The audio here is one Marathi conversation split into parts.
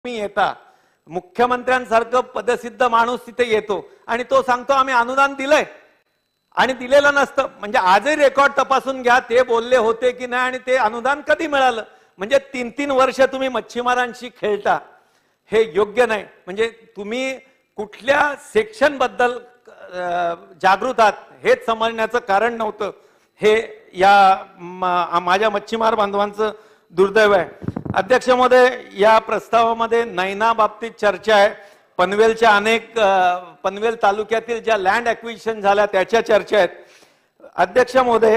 मी येता मुख्यमंत्र्यांसारखं पदसिद्ध माणूस तिथे येतो आणि तो सांगतो आम्ही अनुदान दिलंय आणि दिलेलं नसतं. म्हणजे आजही रेकॉर्ड तपासून घ्या, ते बोलले होते की नाही आणि ते अनुदान कधी मिळालं. म्हणजे 3-3 वर्ष तुम्ही मच्छीमारांशी खेळता, हे योग्य नाही. म्हणजे तुम्ही कुठल्या सेक्शन बद्दल जागृत आहात हेच समजण्याचं कारण नव्हतं. हे या माझ्या मच्छीमार बांधवांचं दुर्दैव आहे. अध्यक्ष महोदय, या प्रस्तावामध्ये नैना बाबतीत चर्चा आहे. पनवेलच्या पनवेल तालुक्यातील ज्या लँड ॲक्विजिशन झाल्या त्याच्या चर्चा आहेत. अध्यक्ष महोदय,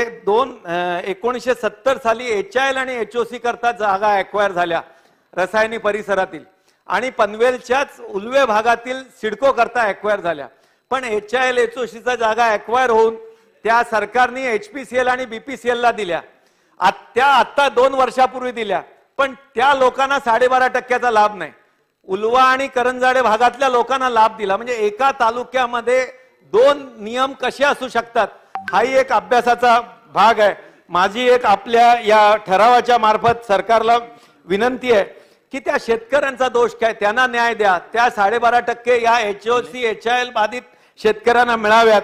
1970 साली HIL आणि HOC करता जागा ॲक्वायर झाल्या रसायनी परिसरातील आणि पनवेलच्याच उल्वे भागातील सिडको करता ॲक्वायर झाल्या. पण HIL HOCचा जागा ॲक्वायर होऊन त्या सरकारने HPCL आणि BPCL ला दिल्या. त्या आता 2 वर्षापूर्वी दिल्या, पण त्या लोकांना 12.5% लाभ नाही. उल्वा आणि करंजाडे भागातल्या लोकांना लाभ दिला. म्हणजे एका तालुक्यामध्ये 2 नियम कसे असू शकतात, हाही एक अभ्यासाचा भाग आहे. माझी एक आपल्या या ठरावाच्या मार्फत सरकारला विनंती आहे की त्या शेतकऱ्यांचा दोष काय, त्यांना न्याय द्या. त्या 12.5% या HOC HIL बाधित शेतकऱ्यांना मिळाव्यात,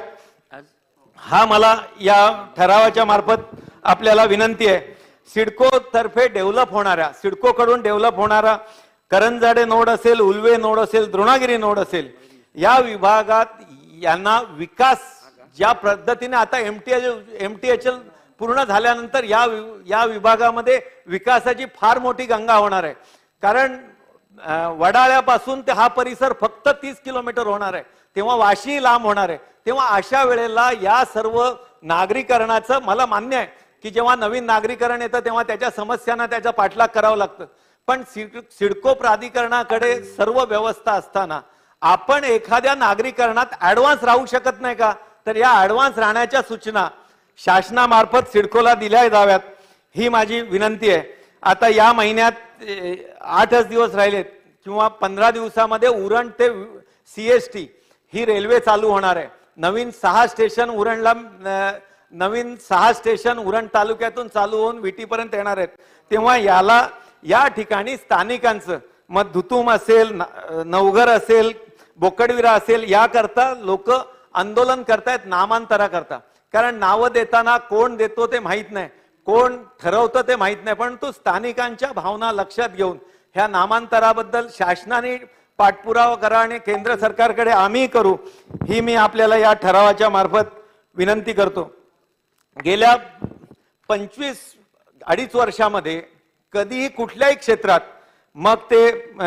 हा मला या ठरावाच्या मार्फत आपल्याला विनंती आहे. सिडको तर्फे डेव्हलप होणाऱ्या, सिडको कडून डेव्हलप होणारा करंजाडे नोड असेल, उल्वे नोड असेल, द्रोणागिरी नोड असेल, या विभागात यांना विकास ज्या पद्धतीने आता MTHL पूर्ण झाल्यानंतर या विभागामध्ये विकासाची फार मोठी गंगा होणार आहे. कारण वडाळ्यापासून ते हा परिसर फक्त 30 किलोमीटर होणार आहे, तेव्हा वाशी लांब होणार आहे. तेव्हा अशा वेळेला या सर्व नागरीकरणाचं, मला मान्य आहे की जेव्हा नवीन नागरीकरण येतं तेव्हा त्याच्या समस्यांना त्याचा पाठलाग करावा लागतं, पण सिडको प्राधिकरणाकडे सर्व व्यवस्था असताना आपण एखाद्या नागरीकरणात ऍडव्हान्स राहू शकत नाही का? तर या ऍडव्हान्स राहण्याच्या सूचना शासनामार्फत सिडकोला दिल्या जाव्यात, ही माझी विनंती आहे. आता या महिन्यात 8च दिवस राहिलेत किंवा 15 दिवसामध्ये उरण ते CST ही रेल्वे चालू होणार आहे. नवीन 6 स्टेशन उरण तालुक्यातून चालू होऊन विटीपर्यंत येणार आहेत. तेव्हा या ठिकाणी स्थानिकांचं मग धुतुम असेल, नवघर असेल, बोकडविरा असेल, याकरता लोक आंदोलन करतायत नामांतराकरता. कारण नावं देताना कोण देतो ते माहित नाही, कोण ठरवतं ते माहित नाही, परंतु स्थानिकांच्या भावना लक्षात घेऊन ह्या नामांतराबद्दल शासनाने पाठपुरावा करा आणि केंद्र सरकारकडे आम्ही करू, ही मी आपल्याला या ठरावाच्या मार्फत विनंती करतो. गेल्या 25-2.5 वर्षामध्ये कधीही कुठल्याही क्षेत्रात, मग ते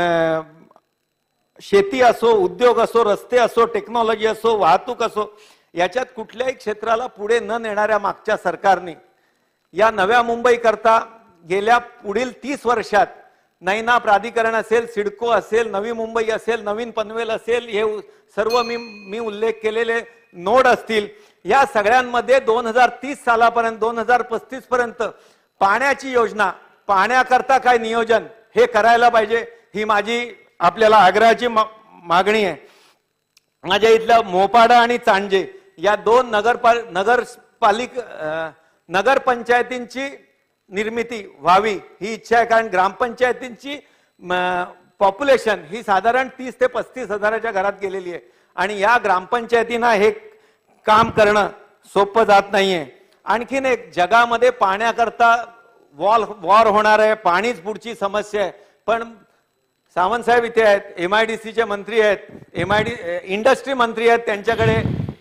शेती असो, उद्योग असो, रस्ते असो, टेक्नॉलॉजी असो, वाहतूक असो, याच्यात कुठल्याही क्षेत्राला पुढे न नेणाऱ्या मागच्या सरकारने या नव्या मुंबई करता गेल्या पुढील 30 वर्षात नैना प्राधिकरण असेल, सिडको असेल, नवी मुंबई असेल, नवीन पनवेल असेल, हे सर्व मी उल्लेख केलेले नोड असतील, या सगळ्यांमध्ये 2030 सालापर्यंत 2035 पर्यंत पाण्याची योजना, पाण्याकरता काय नियोजन हे करायला पाहिजे, ही माझी आपल्याला आग्रहाची मागणी आहे. माझ्या इथल्या मोपाडा आणि चांजे या 2 नगरपंचायतींची निर्मिती व्हावी ही इच्छा आहे. कारण ग्रामपंचायतींची पॉप्युलेशन ही साधारण 30 ते 35 हजाराच्या घरात गेलेली आहे आणि या ग्रामपंचायतींना हे काम करणं सोपं जात नाहीये. आणखीन एक, जगामध्ये पाण्याकरता वॉर होणार आहे, पाणीच पुढची समस्या आहे. पण सावंत साहेब इथे आहेत, MIDCचे मंत्री आहेत, इंडस्ट्री मंत्री आहेत, त्यांच्याकडे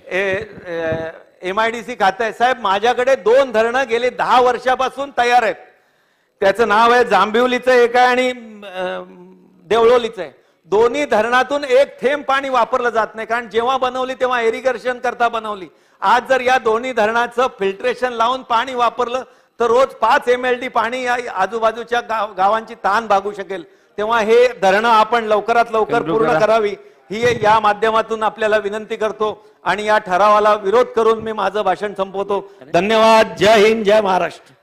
MIDC खातं आहे. साहेब, माझ्याकडे 2 धरणं गेले 10 वर्षापासून तयार आहेत. त्याचं नाव आहे जांभिवलीचं एक आहे आणि देवळोलीचं आहे. दोन्ही धरणातून एक थेंब पाणी वापरलं जात नाही, कारण जेव्हा बनवली तेव्हा इरिगेशन करता बनवली. आज जर या दोन्ही धरणाचं फिल्ट्रेशन लावून पाणी वापरलं तर रोज 5 MLD पाणी या आजूबाजूच्या गावांची तहान भागू शकेल. तेव्हा हे धरणं आपण लवकरात लवकर पूर्ण करावी, ही या माध्यमातून आपल्याला विनंती करतो आणि या ठरावाला विरोध करून मी माझं भाषण संपवतो. धन्यवाद. जय हिंद, जय महाराष्ट्र.